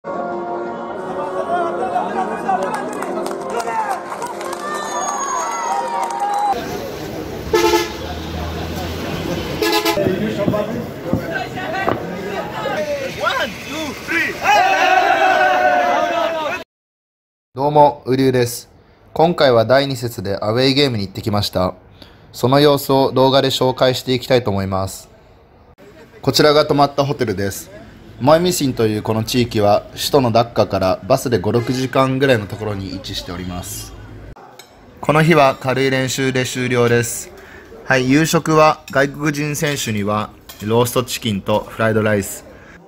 どうも、うりゅうです。今回は第2節でアウェイゲームに行ってきました。その様子を動画で紹介していきたいと思います。こちらが泊まったホテルです。モイミシンというこの地域は首都のダッカからバスで5、6時間ぐらいのところに位置しております。この日は軽い練習で終了です。はい、夕食は外国人選手にはローストチキンとフライドライス。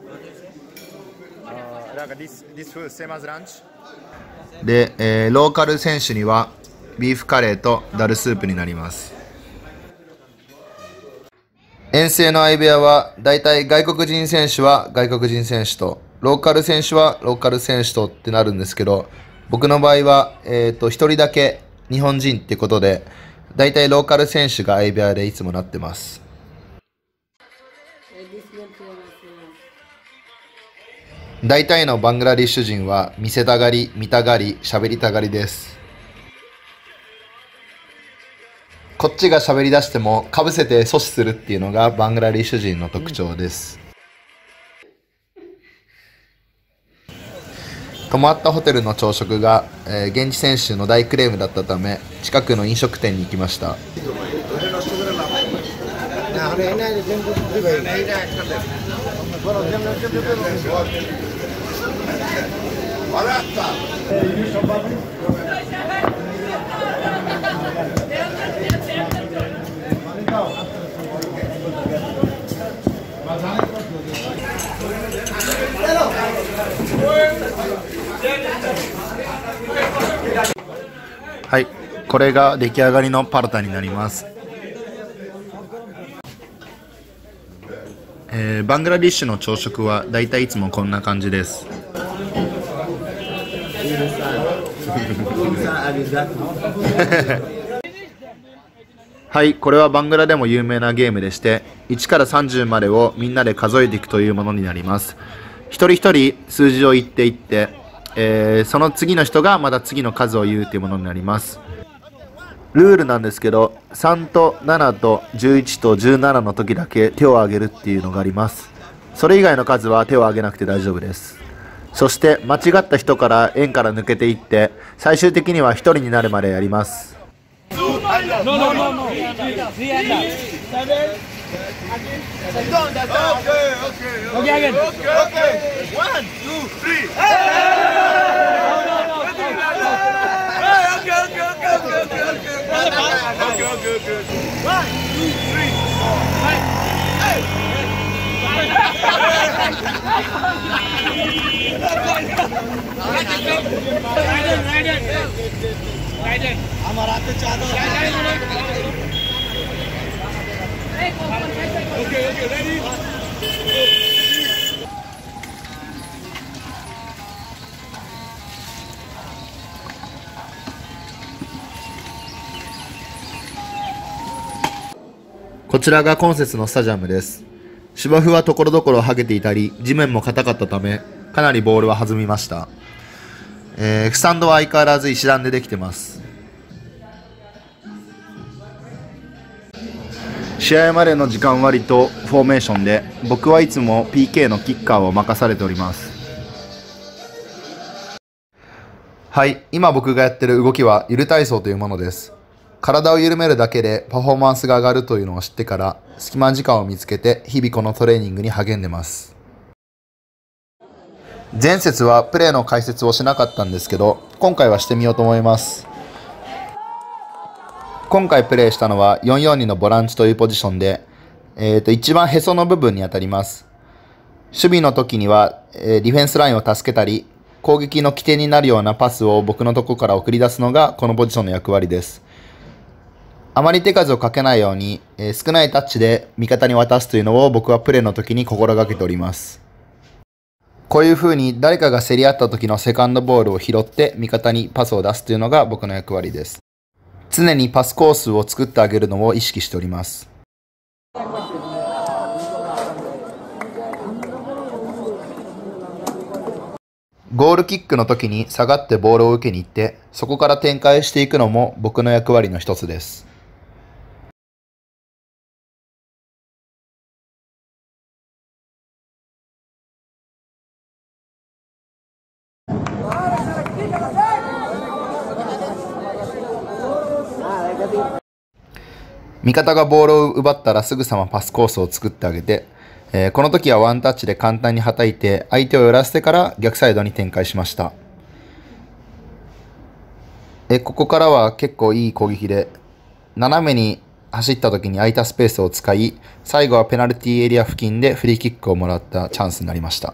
で、ローカル選手にはビーフカレーとダルスープになります。遠征の相部屋はだいたい外国人選手は外国人選手とローカル選手はローカル選手とってなるんですけど、僕の場合は一人だけ日本人ってことで、だいたいローカル選手が相部屋でいつもなってます。大体のバングラディッシュ人は見せたがり、見たがり、喋りたがりです。こっちが喋り出してもかぶせて阻止するっていうのがバングラディッシュ人の特徴です。泊まったホテルの朝食が、現地選手の大クレームだったため近くの飲食店に行きました。はい、これが出来上がりのパルタになります。バングラディッシュの朝食はだいたいいつもこんな感じです。はい、これはバングラでも有名なゲームでして、1から30までをみんなで数えていくというものになります。一人一人数字を言っていって、その次の人がまた次の数を言うというものになります。ルールなんですけど、3と7と11と17の時だけ手を挙げるっていうのがあります。それ以外の数は手を挙げなくて大丈夫です。そして間違った人から円から抜けていって、最終的には1人になるまでやります。こちらが今節のスタジアムです。芝生はところどころ剥げていたり、地面も硬かったため、かなりボールは弾みました。スタンドは相変わらず石段でできてます。試合までの時間割とフォーメーションで、僕はいつも PK のキッカーを任されております。はい、今僕がやってる動きはゆる体操というものです。体を緩めるだけでパフォーマンスが上がるというのを知ってから、隙間時間を見つけて日々このトレーニングに励んでます。前節はプレーの解説をしなかったんですけど、今回はしてみようと思います。今回プレーしたのは442のボランチというポジションで、一番へその部分に当たります。守備の時には、ディフェンスラインを助けたり、攻撃の起点になるようなパスを僕のところから送り出すのがこのポジションの役割です。あまり手数をかけないように、少ないタッチで味方に渡すというのを僕はプレーの時に心がけております。こういう風に誰かが競り合った時のセカンドボールを拾って味方にパスを出すというのが僕の役割です。常にパスコースを作ってあげるのを意識しております。 ゴールキックの時に下がってボールを受けに行って、そこから展開していくのも僕の役割の一つです。味方がボールを奪ったらすぐさまパスコースを作ってあげて、この時はワンタッチで簡単にはたいて相手を寄らせてから逆サイドに展開しました。ここからは結構いい攻撃で、斜めに走った時に空いたスペースを使い、最後はペナルティーエリア付近でフリーキックをもらったチャンスになりました。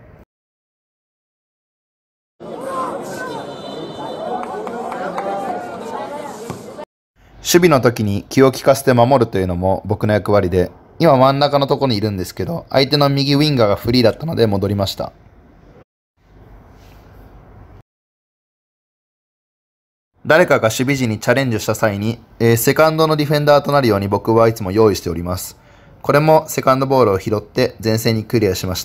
守備の時に気を利かせて守るというのも僕の役割で、今真ん中のところにいるんですけど、相手の右ウィンガーがフリーだったので戻りました。誰かが守備時にチャレンジした際に、セカンドのディフェンダーとなるように僕はいつも用意しております。これもセカンドボールを拾って前線にクリアしました。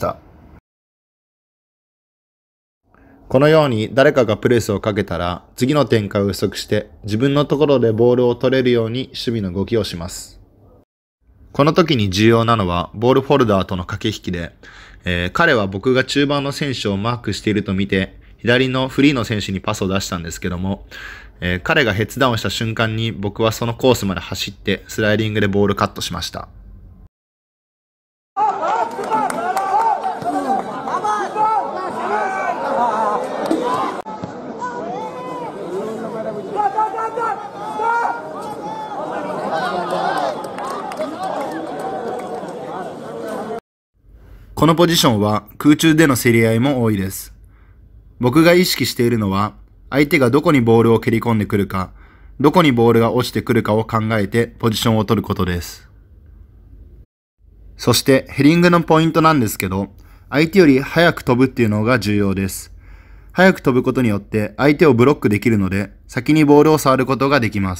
このように誰かがプレスをかけたら次の展開を予測して自分のところでボールを取れるように守備の動きをします。この時に重要なのはボールフォルダーとの駆け引きで、彼は僕が中盤の選手をマークしていると見て左のフリーの選手にパスを出したんですけども、彼がヘッズダウンした瞬間に僕はそのコースまで走ってスライディングでボールカットしました。このポジションは空中での競り合いも多いです。僕が意識しているのは、相手がどこにボールを蹴り込んでくるか、どこにボールが落ちてくるかを考えてポジションを取ることです。そしてヘディングのポイントなんですけど、相手より早く飛ぶっていうのが重要です。早く飛ぶことによって相手をブロックできるので、先にボールを触ることができます。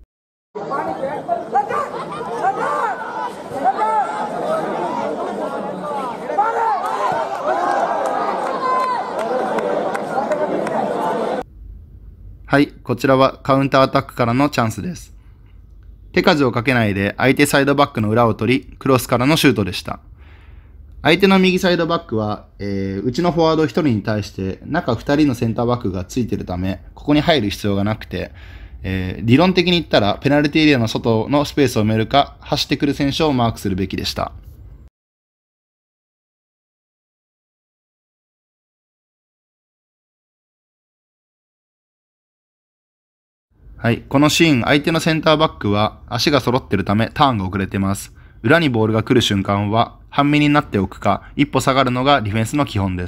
はい、こちらはカウンターアタックからのチャンスです。手数をかけないで相手サイドバックの裏を取り、クロスからのシュートでした。相手の右サイドバックは、うちのフォワード1人に対して中2人のセンターバックがついているため、ここに入る必要がなくて、理論的に言ったらペナルティエリアの外のスペースを埋めるか、走ってくる選手をマークするべきでした。はい。このシーン、相手のセンターバックは足が揃っているためターンが遅れています。裏にボールが来る瞬間は半身になっておくか、一歩下がるのがディフェンスの基本です。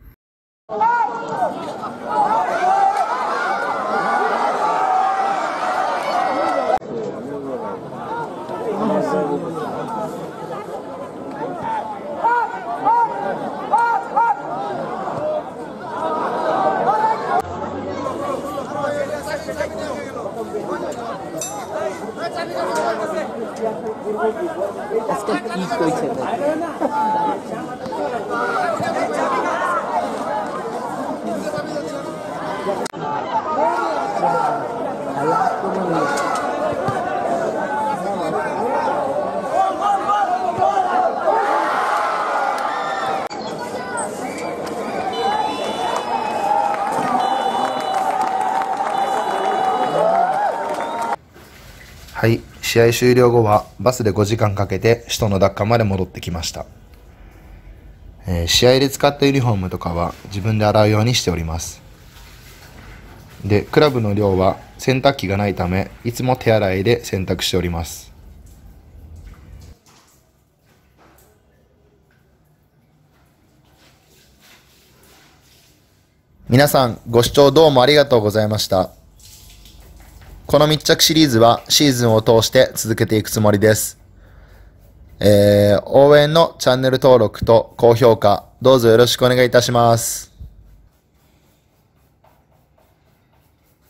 はい、試合終了後はバスで5時間かけて首都のダッカまで戻ってきました。試合で使ったユニフォームとかは自分で洗うようにしております。で、クラブの寮は洗濯機がないため、いつも手洗いで洗濯しております。皆さんご視聴どうもありがとうございました。この密着シリーズはシーズンを通して続けていくつもりです。応援のチャンネル登録と高評価、どうぞよろしくお願いいたします。